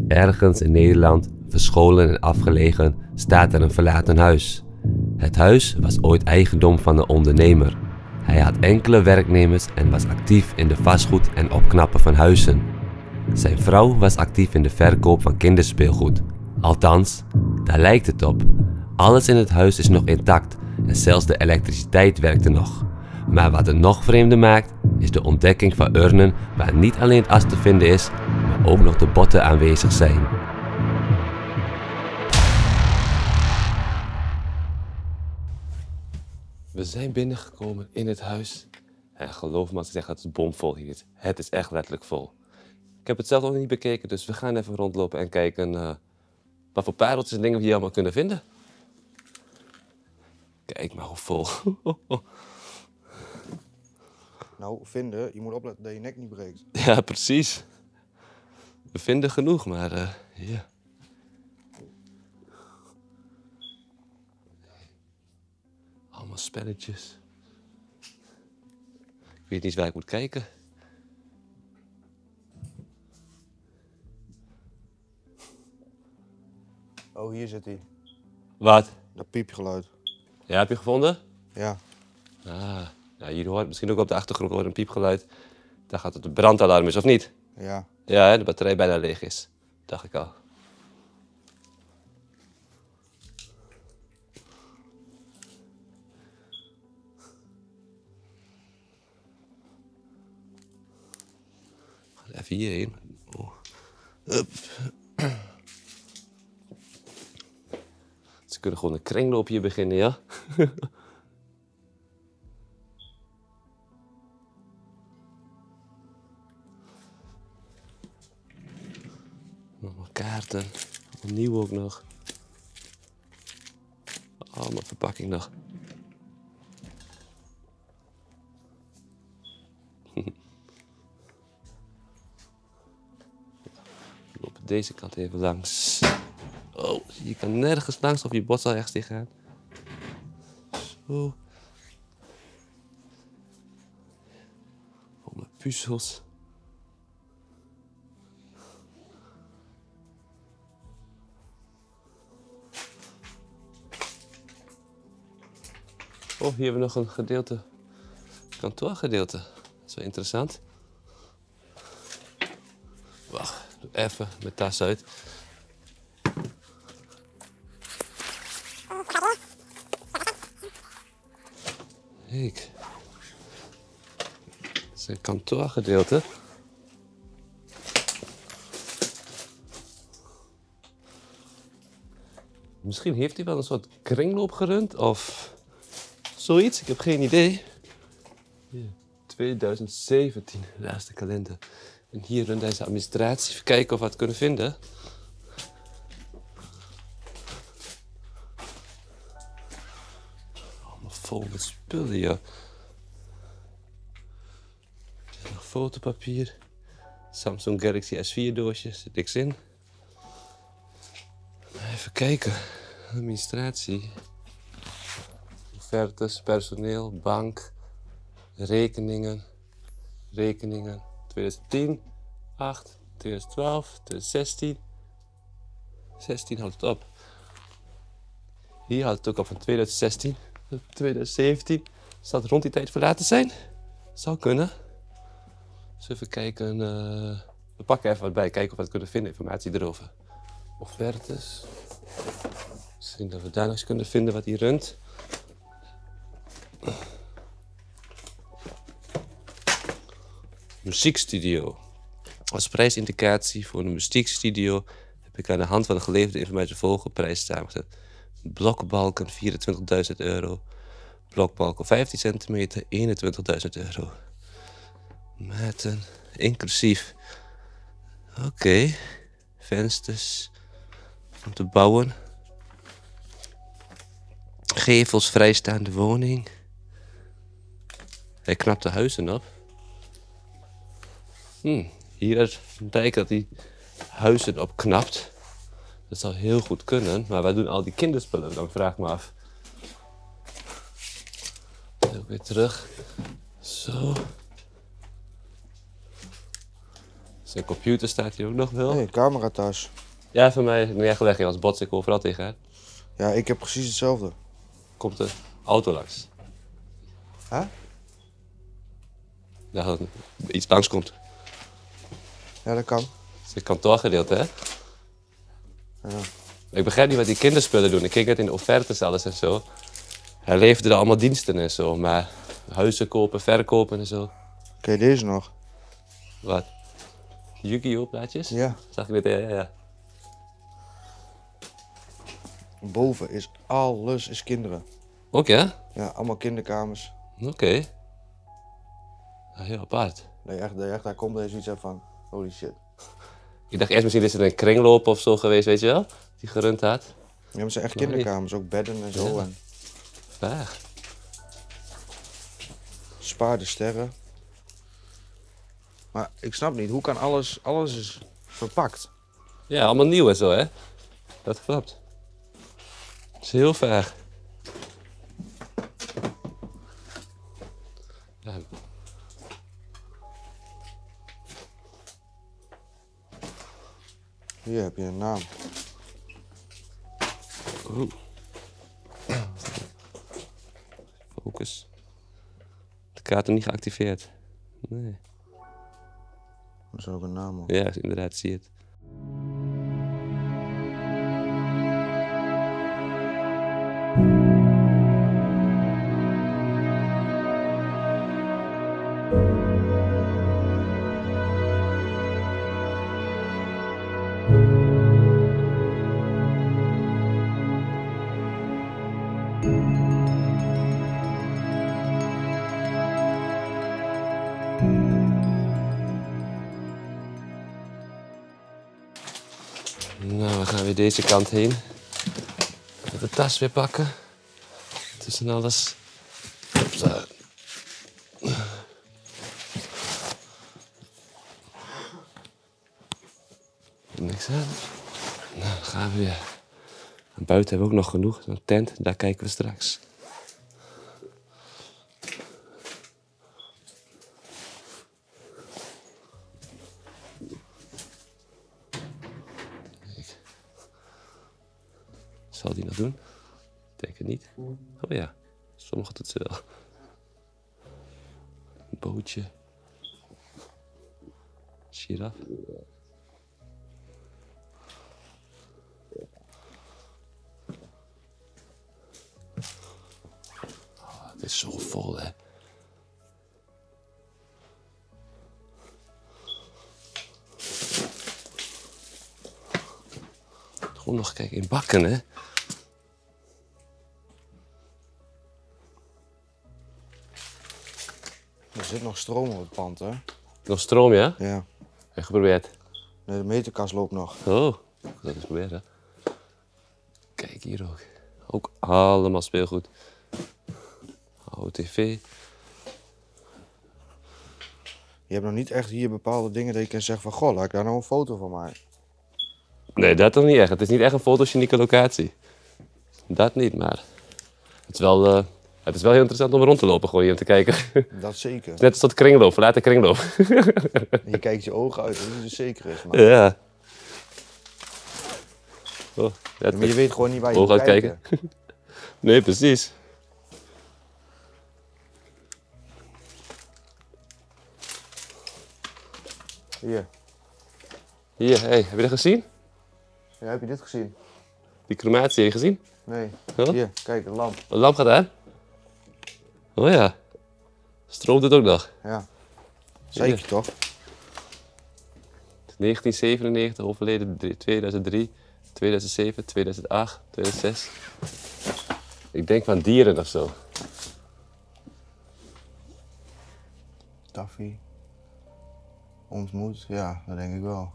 Ergens in Nederland, verscholen en afgelegen, staat er een verlaten huis. Het huis was ooit eigendom van een ondernemer. Hij had enkele werknemers en was actief in de vastgoed en opknappen van huizen. Zijn vrouw was actief in de verkoop van kinderspeelgoed. Althans, daar lijkt het op. Alles in het huis is nog intact en zelfs de elektriciteit werkte nog. Maar wat het nog vreemder maakt, is de ontdekking van urnen waar niet alleen het as te vinden is, maar ook nog de botten aanwezig zijn. We zijn binnengekomen in het huis en geloof me als ik zeg, het is bomvol hier. Het is echt letterlijk vol. Ik heb het zelf nog niet bekeken, dus we gaan even rondlopen en kijken wat voor pareltjes en dingen we hier allemaal kunnen vinden. Kijk maar hoe vol. Nou, vinden, je moet opletten dat je nek niet breekt. Ja, precies. We vinden genoeg, maar ja. Allemaal spelletjes. Ik weet niet eens waar ik moet kijken. Oh, hier zit hij. Wat? Dat piepgeluid. Ja, heb je gevonden? Ja. Ah, ja, hier hoort misschien ook op de achtergrond hoort een piepgeluid. Dan gaat het een brandalarm is, of niet? Ja. Ja, hè, de batterij bijna leeg is. Dacht ik al. Even hierheen. Oh. Hup. Ze kunnen gewoon een kringloop hier beginnen, ja? Nog wat kaarten. Nieuw ook nog. Allemaal verpakking nog. We lopen deze kant even langs. Oh, je kan nergens langs of je bot zal ergens dicht gaan. Zo. Oh, mijn puzzels. Oh, hier hebben we nog een gedeelte. Kantoorgedeelte. Dat is wel interessant. Wacht, doe even mijn tas uit. Kijk. Dat is een kantoorgedeelte. Misschien heeft hij wel een soort kringloop gerund of zoiets. Ik heb geen idee. Hier, 2017, de laatste kalender. En hier runt deze administratie. Even kijken of we het kunnen vinden. Allemaal vol met spullen hier. Er is nog fotopapier. Samsung Galaxy S4 doosje, zit niks in. Even kijken. Administratie. Offertes, personeel, bank, rekeningen. 2010, 8, 2012, 2016. 16 houdt het op. Hier houdt het ook op van 2016, 2017. Zal het rond die tijd verlaten zijn? Zou kunnen. Dus even kijken. We pakken even wat bij, kijken of we het kunnen vinden, informatie erover. Offertes. Misschien dat we daar nog eens kunnen vinden wat hier runt. Muziekstudio. Als prijsindicatie voor een muziekstudio heb ik aan de hand van de geleverde informatie de volgende prijs samengezet. Blokbalken €24.000. Blokbalken 15 centimeter, €21.000. Maten, inclusief. Oké. Vensters om te bouwen. Gevels, vrijstaande woning. Hij knapt de huizen op. Hier blijkt dat hij huizen opknapt. Dat zou heel goed kunnen, maar waar doen al die kinderspullen dan? Vraag ik me af. Ook weer terug. Zo. Zijn computer staat hier ook nog wel. Nee, cameratas. Ja, voor mij niet echt weg, als bots ik overal tegen hè. Ja, ik heb precies hetzelfde. Komt de auto langs. Hè? Ja, dat iets langs komt. Ja, dat kan. Het is het kantoorgedeelte, hè? Ja. Ik begrijp niet wat die kinderspullen doen. Ik keek het in de offertes alles en zo. Hij leverde er allemaal diensten en zo, maar huizen kopen, verkopen en zo. Ken je deze nog? Wat? Yu-Gi-Oh plaatjes? Ja. Zag ik net, ja. Boven is alles is kinderen. Ook ja? Ja, allemaal kinderkamers. Oké. Ja, heel apart. Dat je echt daar komt en je zoiets hebt van, holy shit. Ik dacht eerst misschien is het een kringloop of zo geweest, weet je wel? Die gerund had. Ja, maar het zijn echt Nee. kinderkamers, ook bedden en zo. Ja. En Waar? spaarde sterren. Maar ik snap niet, hoe kan alles is verpakt? Ja, allemaal nieuw en zo, hè? Dat klopt. Dat is heel vaag. Ja. Hier heb je een naam. Oeh. Focus. De kaart is niet geactiveerd. Nee. Er is ook een naam op. Ja, inderdaad, zie je het. Nou, we gaan weer deze kant heen. Even de tas weer pakken. Tussen alles. Zo. Niks aan. Nou, dan gaan we weer. En buiten hebben we ook nog genoeg. Een tent, daar kijken we straks. Zal die nog doen? Ik denk het niet. Oh ja, sommige doet ze wel. Een bootje. Giraf. Oh, het is zo vol, hè. Gewoon nog kijken in bakken, hè. Er zit nog stroom op het pand, hè? Nog stroom, ja? Ja. Heb geprobeerd. Nee, de meterkast loopt nog. Oh, dat is proberen. Kijk hier ook. Ook allemaal speelgoed. Oude tv. Je hebt nog niet echt hier bepaalde dingen dat je kan zeggen van... Goh, laat ik daar nou een foto van maken. Nee, dat toch niet echt. Het is niet echt een fotogenieke locatie. Dat niet, maar... Het is wel heel interessant om rond te lopen, gewoon hier om te kijken. Dat zeker. Net als dat kringloop, verlaten kringloop. Je kijkt je ogen uit, dat het dus zeker is. Maar, Ja. Oh, ja, maar je weet gewoon niet waar je ogen moet kijken. uitkijken. Nee, precies. Hier. Hier, hey, heb je dat gezien? Ja, heb je dit gezien? Die crematie, heb je gezien? Nee. Huh? Hier, kijk, een lamp. De lamp gaat aan. Oh ja. Stroomt het ook nog. Ja. Zeker toch? 1997, overleden 2003, 2007, 2008, 2006. Ik denk van dieren of zo. Taffy. Ontmoet, ja, dat denk ik wel.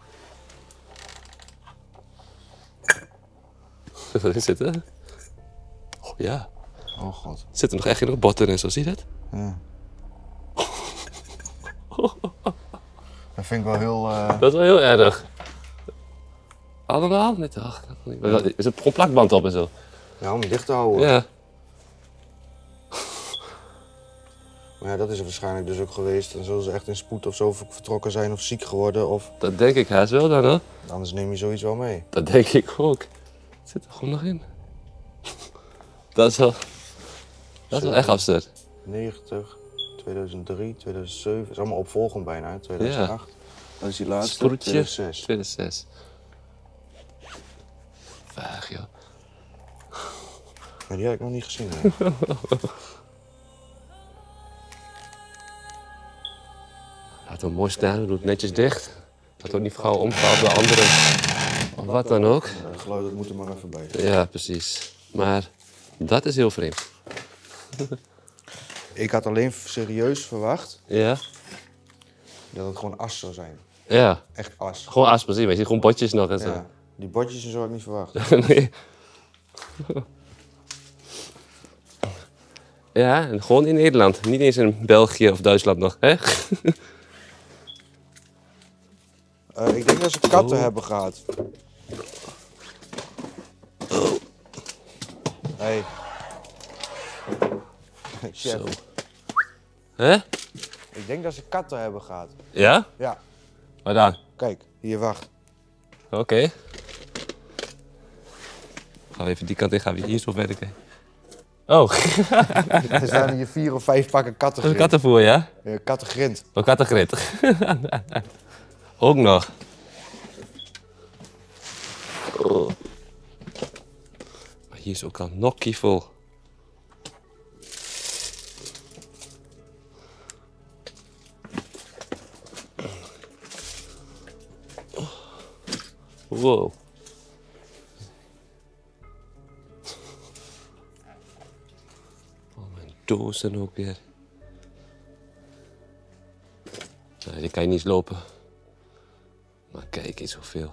Wat is het, hè? Oh ja. Oh god. Er zitten nog echt genoeg botten en zo, zie je dat? Ja. Dat vind ik wel heel... Dat is wel heel erg. Allemaal? Nee toch? Er zit gewoon plakband op en zo. Ja, om het dicht te houden. Ja. Maar ja, dat is er waarschijnlijk dus ook geweest. Dan zullen ze echt in spoed of zo vertrokken zijn of ziek geworden. Of... Dat denk ik haast wel dan, hoor. Anders neem je zoiets wel mee. Dat denk ik ook. Het zit er gewoon nog in. Dat is wel echt absurd. 90, 2003, 2007. Het is allemaal opvolgend bijna, hè? 2008. Dat is die laatste. Sproetje. 2006. 2006. Vaag, joh. Maar die heb ik nog niet gezien. Hè? Laat hem mooi staan, we doen het netjes dicht. Dat wordt niet gauw omgehaald door anderen. Of wat dan ook. Het geluid dat moet er maar even bij. Ja, precies. Maar dat is heel vreemd. Ik had alleen serieus verwacht Ja? dat het gewoon as zou zijn. Ja. Echt as. Gewoon as, precies. Weet je, gewoon botjes nog en zo. Ja, die bordjes en zo had ik niet verwacht. Nee. Ja, en gewoon in Nederland. Niet eens in België of Duitsland nog, hè? Ik denk dat ze katten hebben gehad. Hey. Chef, Zo. Hè? ik denk dat ze katten hebben gehad. Ja? Ja, Waar dan? kijk, hier wacht. Oké. Gaan we even die kant in, gaan we hier zo werken. Oh, Er staan hier 4 of 5 pakken kattengrind. kattenvoer, ja? Kattengrind. Oh, kattengrit. Ook nog. Oh. Maar hier is ook al nokkie vol. Wow. Oh, mijn dozen ook weer. Nou, die kan je niet eens lopen. Maar kijk eens hoeveel.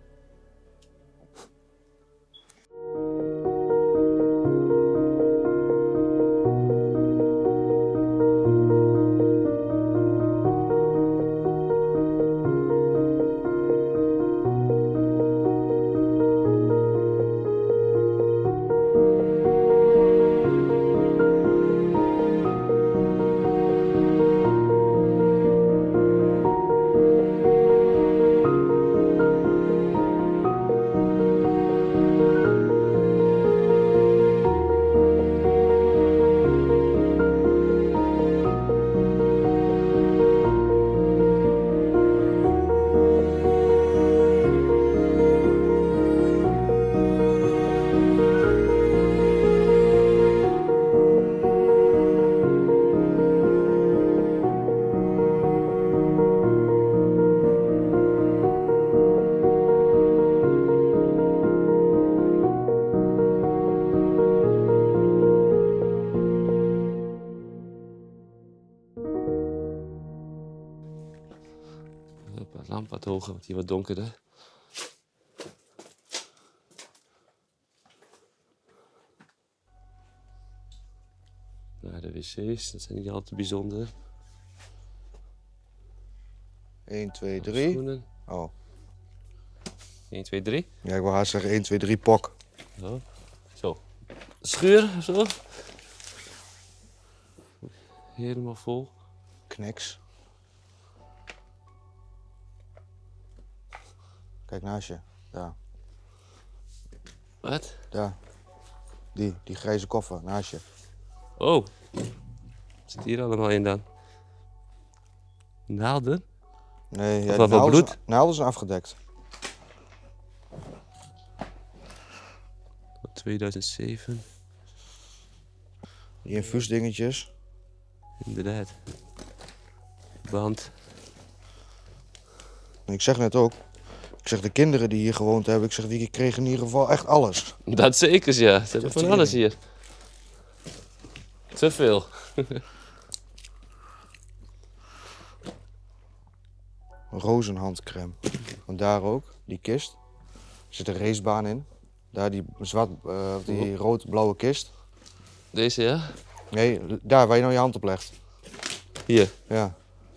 De lamp wat hoger, want hier wat donkerder. Naar de wc's, dat zijn niet al te bijzonder. 1, 2, 3. Schoenen. Oh. 1, 2, 3. Ja, ik wil haast zeggen 1, 2, 3 pok. Zo. Zo. Schuur, zo. Helemaal vol. Kneks. Kijk naast je. Daar. Wat? Daar. Die grijze koffer naast je. Oh. Wat zit hier allemaal in dan? Naalden? Nee, ja, Of wat de naalden bloed? zijn- naalden zijn afgedekt. 2007. Die infuusdingetjes. Inderdaad. Band. En ik zeg net ook. Ik zeg de kinderen die hier gewoond hebben. Ik zeg die kregen in ieder geval echt alles. Dat zeker, ja. Ze hebben van tering. alles hier. Te veel. Rozenhandcrème. Want daar ook, die kist. Er zit een racebaan in. Daar die die rood-blauwe kist. Deze, ja? Nee, daar waar je nou je hand op legt. Hier. Ja.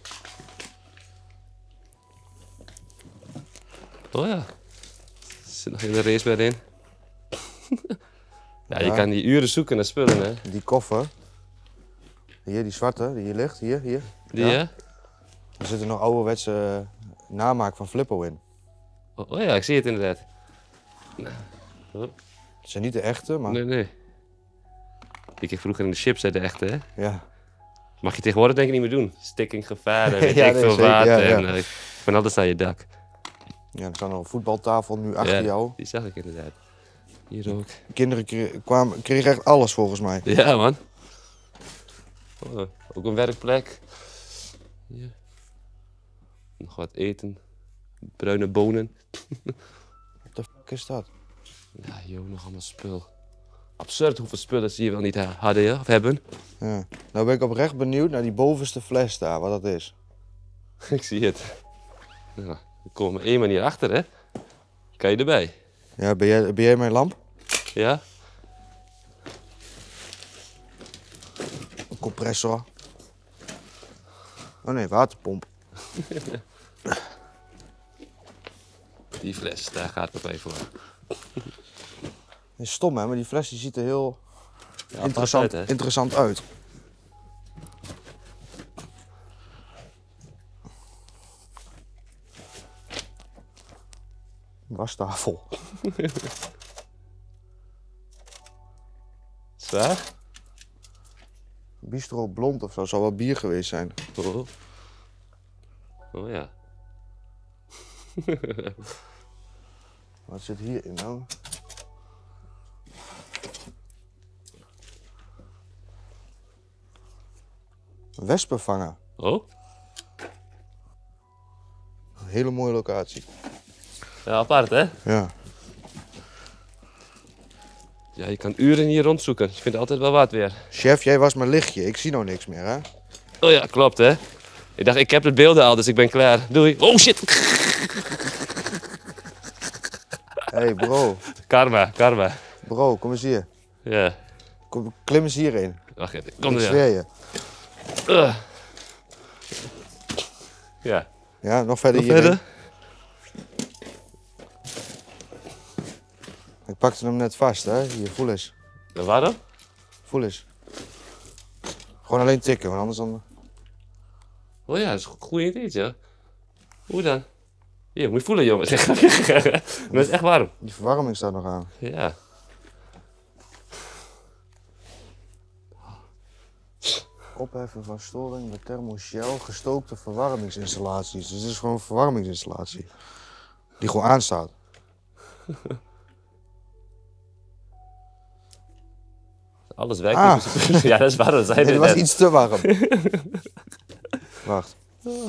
Oh ja. Er zit nog een racebed in. Ja, je Ja. kan die uren zoeken naar spullen, hè. Die koffer. Hier, die zwarte, die hier ligt. Hier. Die, Ja. hè? Er zit er nog ouderwetse namaak van Flippo in. Oh ja, ik zie het inderdaad. Het zijn niet de echte, maar Nee. Die kreeg vroeger in de chips, hè, de echte, hè? ja. Mag je tegenwoordig denk ik niet meer doen. Stikkinggevaar, weet Ja, ik nee, veel zeker, wat. ja, En van alles aan je dak. Ja, er staat nog een voetbaltafel nu achter Ja, jou. die zag ik inderdaad. Hier ook. Kinderen kregen echt alles volgens mij. Ja, man. Oh, ook een werkplek. Hier. Nog wat eten. Bruine bonen. Wat de fuck is dat? Ja, hier ook nog allemaal spul. Absurd hoeveel spullen ze hier wel niet hadden of hebben. Ja. Nou ben ik oprecht benieuwd naar die bovenste fles daar, wat dat is. Ik zie het. Nou, er komen één manier achter, hè? Kan je erbij? Ja, ben jij mijn lamp? Ja? Een compressor. Oh nee, waterpomp. Die fles, daar gaat het bij voor. Dat is stom hè, maar die fles die ziet er heel Ja, interessant, apart uit, hè? interessant uit. Wastafel. Zwaar? Bistro blond of zo, zal wel bier geweest zijn. Oh, oh ja. Wat zit hierin nou? Een wespenvanger. Oh? Een hele mooie locatie. Ja, apart, hè? Ja. Ja, je kan uren hier rondzoeken. Je vindt altijd wel wat weer. Chef, jij was mijn lichtje. Ik zie nou niks meer, hè? Oh ja, klopt, hè? Ik dacht, ik heb de beelden al, dus ik ben klaar. Doei. Oh, shit! Hey bro, Karma. bro, kom eens hier. Ja. Klim eens hierin. Wacht even, kom Ik er zweer je. Ja. Ja, nog verder Nog hierin. verder? Ik pakte hem net vast, hè? Hier, voel eens. Ja, waarom? Voel eens. Gewoon alleen tikken, want anders dan... Oh ja, dat is een goed idee, ja. Hoe dan? Hier, moet je voelen, jongen. Maar het is echt warm. Die verwarming staat nog aan. Ja. Opheffen van storing met thermoshell gestookte verwarmingsinstallaties. Dus het is gewoon een verwarmingsinstallatie. Die gewoon aanstaat. Alles werkt. Ah. niet. Ja, dat is warm. Dat zei Nee, je dat was net. iets te warm. Wacht.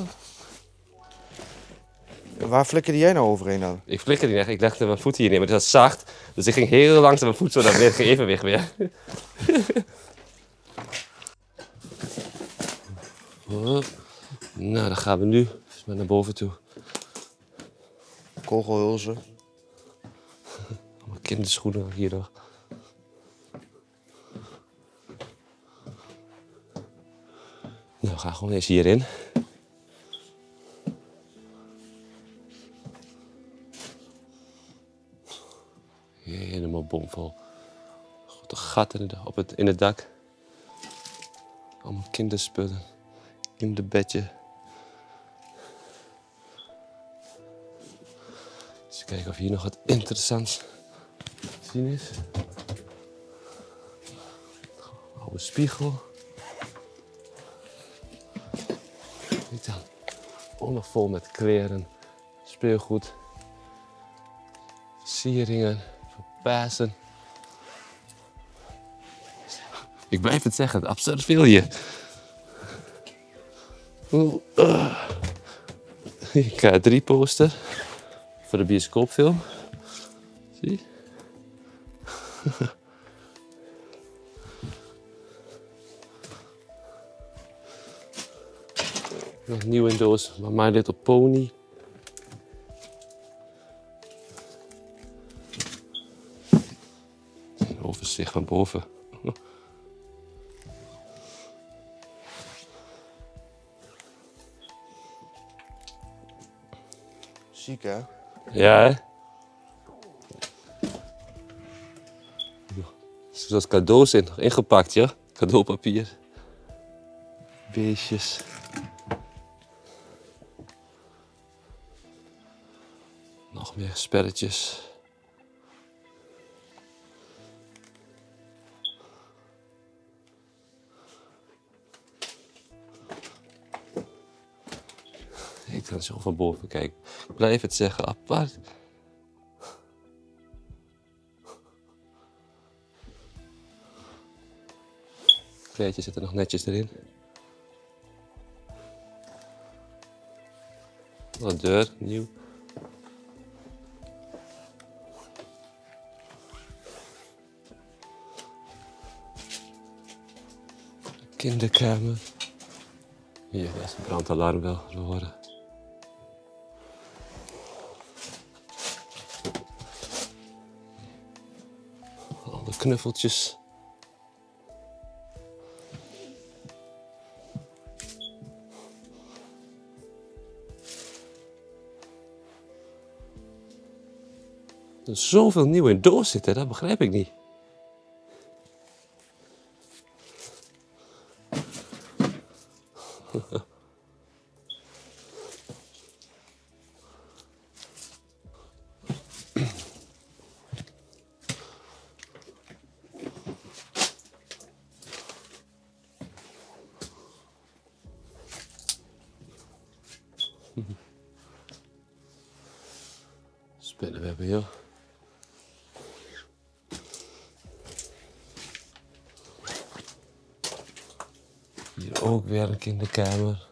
Waar flikkerde jij nou overheen dan? Ik flikker niet echt. Ik legde mijn voet hier neer, maar het was zacht. Dus ik ging heel langzaam mijn voet zo naar beneden. Evenwicht weer. Oh. Nou, dan gaan we nu eens maar naar boven toe. Kogelhulzen. Allemaal kinderschoenen hier nog. Nou, we gaan gewoon eens hierin. Helemaal bomvol. Grote gat in het dak. Allemaal kinderspullen. Kinderbedje. Eens kijken of hier nog wat interessants te zien is. Oude spiegel. Kijk dan. Ook nog vol met kleren, speelgoed, versieringen, voor Pasen. Ik blijf het zeggen, absurd veel hier. K3 poster voor de bioscoopfilm. Zie? Nog nieuw in doos, maar My Little Pony. Een overzicht van boven. Ziek hè? Ja, hè? Zoals cadeaus in, ingepakt, ja? Cadeaupapier. beestjes. Nog meer spelletjes. Ik kan zo van boven kijken. Ik blijf het zeggen, apart. Kleedje zit er nog netjes erin. Een deur, nieuw. Kinderkamer. Hier, dat is een brandalarm wel te horen. Alle knuffeltjes. Er is zoveel nieuw in doos zitten, dat begrijp ik niet. Spinnenwebben, joh. Hier ook weer een kinderkamer.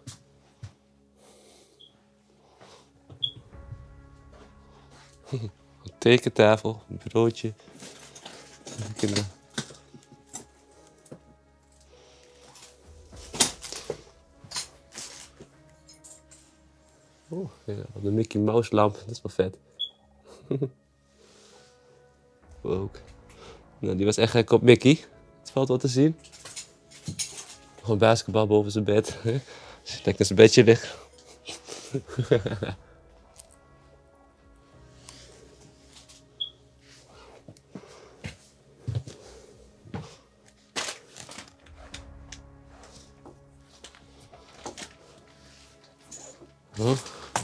Een tekentafel, een bureautje. Kinder. Oh, ja, de Mickey Mouse lamp, dat is wel vet. Ook. Nou, die was echt gek op Mickey. Het valt wat te zien. Nog een basketbal boven zijn bed. Als je in zijn bedje ligt. Oh.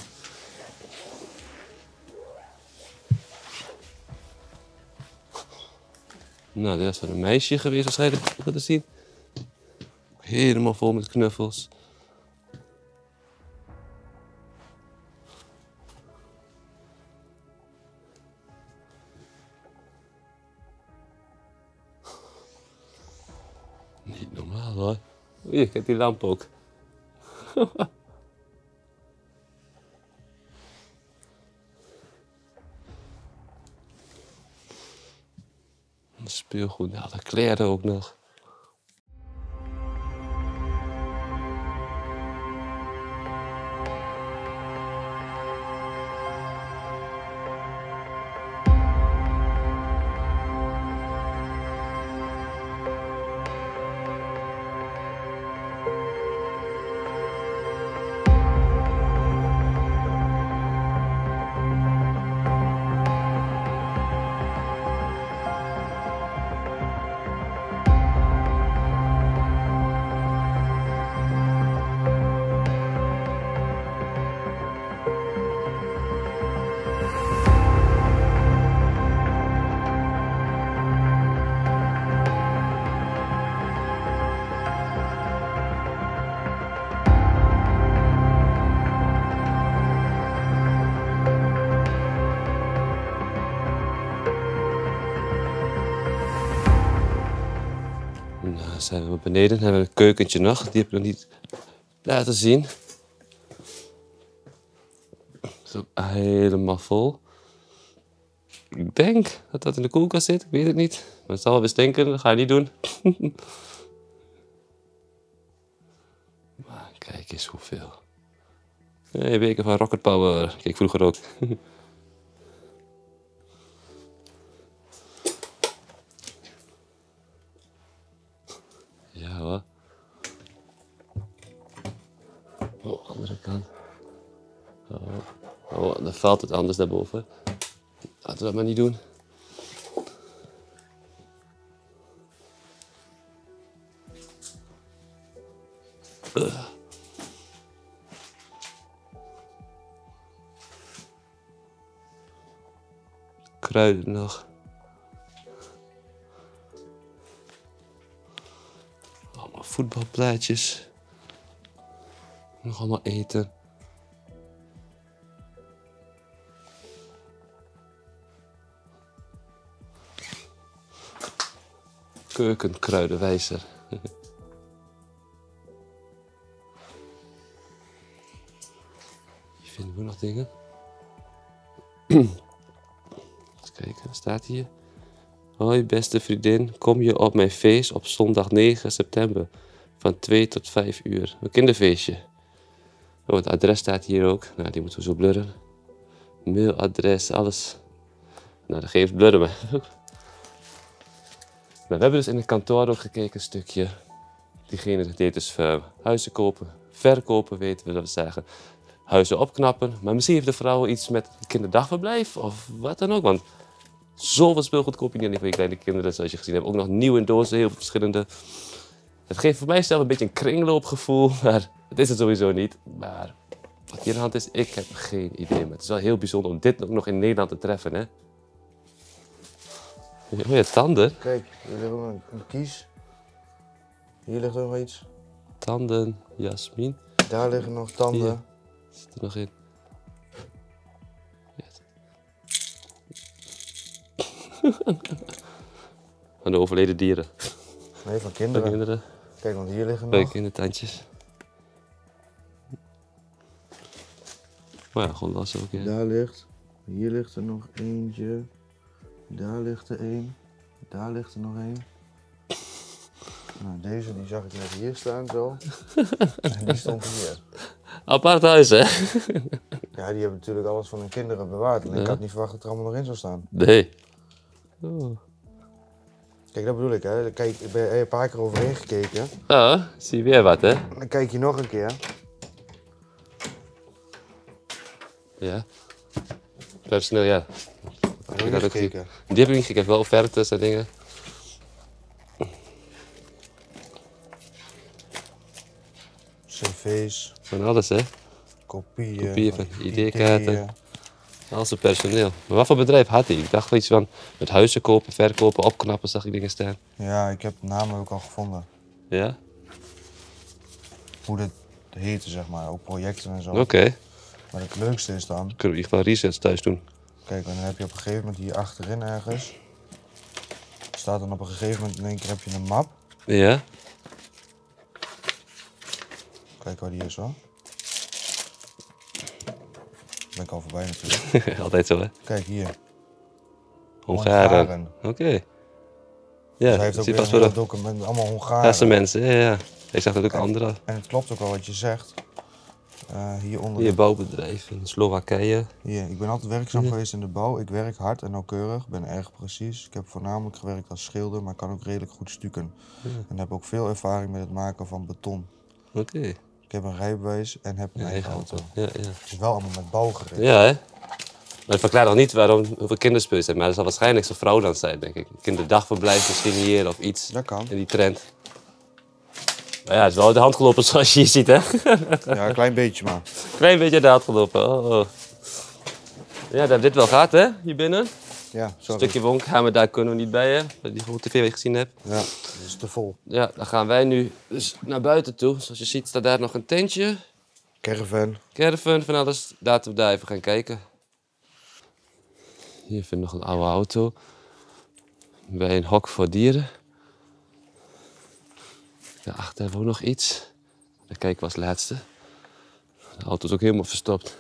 Nou, dit is van een meisje geweest waarschijnlijk, om te zien. Helemaal vol met knuffels. Niet normaal hoor. Hier, kijk die lamp ook. Speelgoed, nou, de kleren ook nog. Nou, zijn we beneden. Dan hebben we een keukentje nog. Die heb ik nog niet laten zien. Het is ook helemaal vol. Ik denk dat dat in de koelkast zit. Ik weet het niet. Maar het zal wel weer stinken. Dat ga je niet doen. Maar kijk eens hoeveel. Hey, beker van Rocket Power. Kijk, vroeger ook. Ja hoor. Oh, andere kant. Oh, dan valt het anders daarboven. Laten we dat maar niet doen. kruiden nog. Allemaal voetbalplaatjes. Nog allemaal eten. Keukenkruidenwijzer. Hier vinden we nog dingen. Eens kijken, wat staat hier? Hoi beste vriendin, kom je op mijn feest op zondag 9 september van 2 tot 5 uur. Een kinderfeestje. Oh, het adres staat hier ook. Nou, die moeten we zo blurren. Mailadres, alles. Nou, dat geeft blurren maar. Maar we hebben dus in het kantoor ook gekeken een stukje. Diegene die deed dus huizen kopen, verkopen weten we zeggen. Huizen opknappen. Maar misschien heeft de vrouw iets met een kinderdagverblijf of wat dan ook. Want zoveel speelgoed koop je niet alleen voor je kleine kinderen zoals je gezien hebt. Ook nog nieuw in dozen, heel veel verschillende. Het geeft voor mij zelf een beetje een kringloopgevoel. Maar het is het sowieso niet. Maar wat hier aan de hand is, ik heb geen idee. Maar het is wel heel bijzonder om dit ook nog in Nederland te treffen, hè. Oh ja, tanden. Kijk, hier ligt ook een kies. Hier ligt ook nog iets. Tanden, Jasmin. Daar liggen nog tanden. Hier. Zit er nog in. Van de overleden dieren. Nee, van Van kinderen. kinderen. Kijk, want hier liggen Bij nog. kindertandjes. Maar ja, gewoon was ook, ja. Daar ligt. Hier ligt er nog eentje. Daar ligt er één. Daar ligt er nog één. Nou, deze die zag ik net hier staan zo. En die stond hier. Apart huis, hè? Ja, die hebben natuurlijk alles van hun kinderen bewaard. En ik had niet verwacht dat er allemaal nog in zou staan. Nee. Oh. Kijk, dat bedoel ik, hè. Daar kijk, ik ben er een paar keer overheen gekeken. Ah, zie je weer wat, hè? Dan kijk je nog een keer. Ja. Personeel, ja. Heb je Ik niet had ook gekeken? Die heb ik niet gekeken. Ik heb wel offertes en dingen. CV's, Van alles, hè? kopieën, Kopieën van van ID-kaarten. Alles het personeel. Maar wat voor bedrijf had hij? Ik dacht wel iets van met huizen kopen, verkopen, opknappen, zag ik dingen staan. Ja, ik heb de namen ook al gevonden. Ja? Hoe dit heette, zeg maar. Ook projecten en zo. Oké. Maar het leukste is dan, Kunnen we in ieder geval research thuis doen. kijk, en dan heb je op een gegeven moment hier achterin ergens. Staat dan op een gegeven moment in één keer heb je een map. Ja? Kijk waar die is hoor. Ben ik al voorbij natuurlijk. Altijd zo, hè? Kijk hier. Hongaren. Oké. Ja, Dus hij heeft ook zie weer pas een voor hele de document, allemaal Hongaren. Gasse mensen. Ja, ja. Ik zag dat ook Kijk. andere. En het klopt ook wel wat je zegt. Hieronder. Hier bouwbedrijf in Slowakije. Hier, ik ben altijd werkzaam geweest in de bouw. Ik werk hard en nauwkeurig, ben erg precies. Ik heb voornamelijk gewerkt als schilder, maar kan ook redelijk goed stukken. En heb ook veel ervaring met het maken van beton. Oké. Ik heb een rijbewijs en heb een eigen auto. Ja, ja. Het is wel allemaal met bouw gericht. Ja, hè? Maar het verklaart nog niet hoeveel kinderspul zijn. Maar dat zal waarschijnlijk zijn vrouw dan zijn, denk ik. Kinderdagverblijf misschien hier of iets. Dat kan. In die trend. Maar ja, het is wel uit de hand gelopen zoals je hier ziet, hè? Ja, een klein beetje maar. Klein beetje uit de hand gelopen. Oh. Ja, we hebben dit wel gehad, hè? Hier binnen. Ja, Een sorry. stukje woonkamer, daar kunnen we niet bij, hè? Die grote tv waar je gezien hebt. Ja, dat is te vol. Ja, dan gaan wij nu dus naar buiten toe. Zoals je ziet staat daar nog een tentje. Caravan. Caravan, van alles. Laten we daar even gaan kijken. Hier vind ik nog een oude auto. Bij een hok voor dieren. Daarachter hebben we ook nog iets. Daar kijken we als laatste. De auto is ook helemaal verstopt.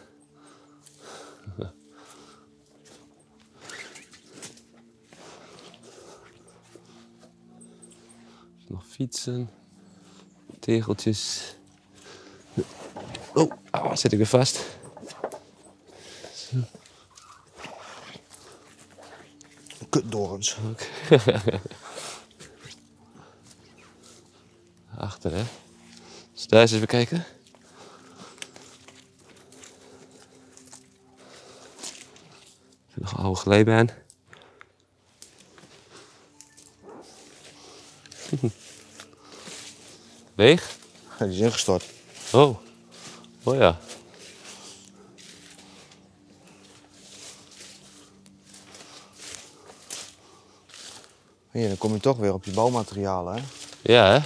Nog fietsen. Tegeltjes. Oh, zit ik weer vast. Kutdorens. Achter, hè? Dus daar eens even kijken. Nog een oude glijbaan. Leeg? Ja, die is ingestort. Oh. Oh ja. Hier, dan kom je toch weer op je bouwmaterialen, hè? Ja, hè?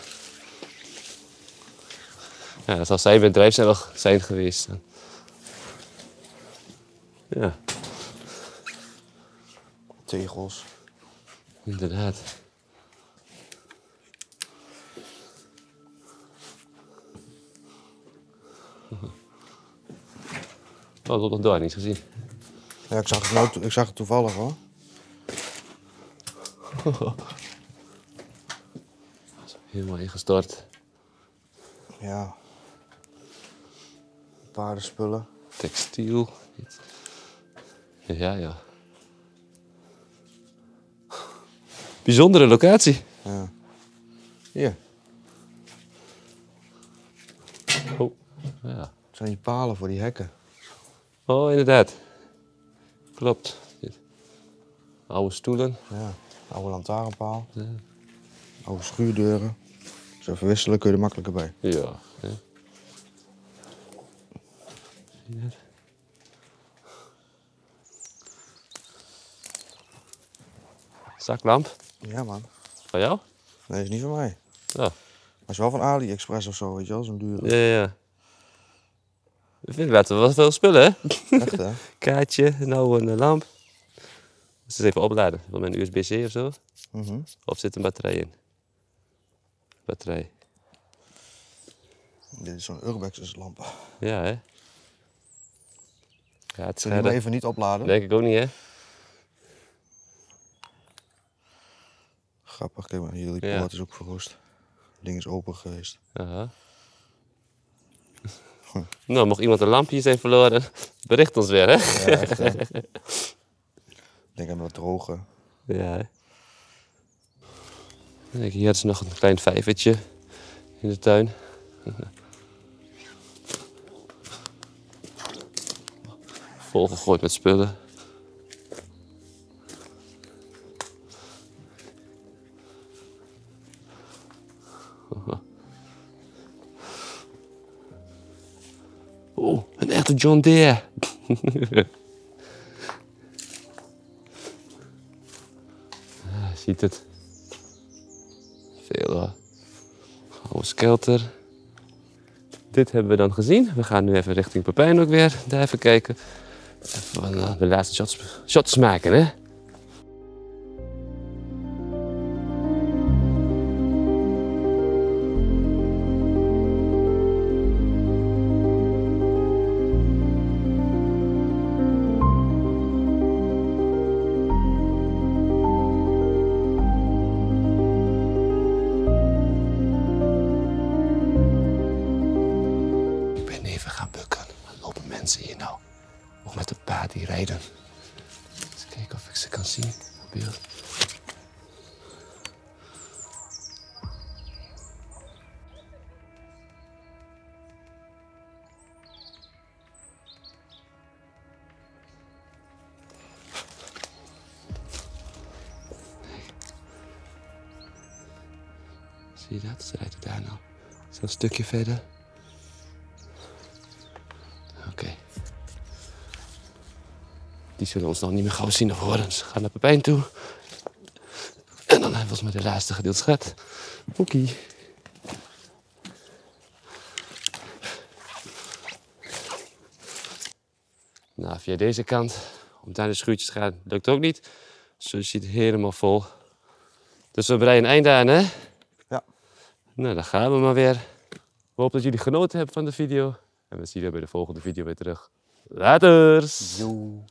Ja, dat zal zijn bedrijf zijn geweest. Ja, Tegels. inderdaad. Oh, dat loopt nog door, niet gezien. Ja, ik zag het toevallig, hoor. Helemaal ingestort. Ja. Paardenspullen. Textiel. Ja, ja. Bijzondere locatie. Ja. Hier, Oh, ja. het zijn die palen voor die hekken. Oh, inderdaad. Klopt. Oude stoelen. Ja. Oude lantaarnpaal. Ja. Oude schuurdeuren. Zo verwisselen kun je er makkelijker bij. Ja. Hè. Zie je dat? Zaklamp. Ja, man. Van jou? Nee, is niet van mij. Ja. Maar is wel van AliExpress of zo, weet je wel, zo'n dure. Ja, ja. We vinden laten we wel veel spullen, hè? Echt, hè? Kaartje, nou een lamp. Dus het even opladen. Met een USB-C of zo. Mhm. Of zit een batterij in? Batterij. Dit is zo'n Urbex lamp. Ja, hè? Ja, het Zullen we hem even niet opladen? Denk ik ook niet, hè? Grappig, kijk maar, hier, die Ja. poort is ook verroest. Het ding is open geweest. Aha. Nou, mocht iemand een lampje zijn verloren, bericht ons weer, hè? Ja, echt, hè? Ik denk aan wat droge. Ja, hè? Kijk, hier is nog een klein vijvertje in de tuin. Volgegooid met spullen. Oh, een echte John Deere. Ziet het. Veel hoor. Oude skelter. Dit hebben we dan gezien. We gaan nu even richting Pepijn ook weer. Daar even kijken. Even de laatste shots maken, hè? Ik ben even gaan bukken. Er lopen mensen hier nou. Of met een paard die rijden. Eens kijken of ik ze kan zien op beeld. Zie je dat? Ze rijden daar nou. Zo'n stukje verder. Oké. Die zullen ons nog niet meer gauw zien of horen. Dus we gaan naar Pepijn toe. En dan hebben we volgens mij de laatste gedeelte gehad. Oké. Nou, via deze kant, om naar de schuurtjes te gaan, lukt ook niet. Dus je ziet helemaal vol. Dus we breien een einde aan, hè? Ja. Nou, dan gaan we maar weer. We hopen dat jullie genoten hebben van de video. En we zien je bij de volgende video weer terug. Laters! Joe.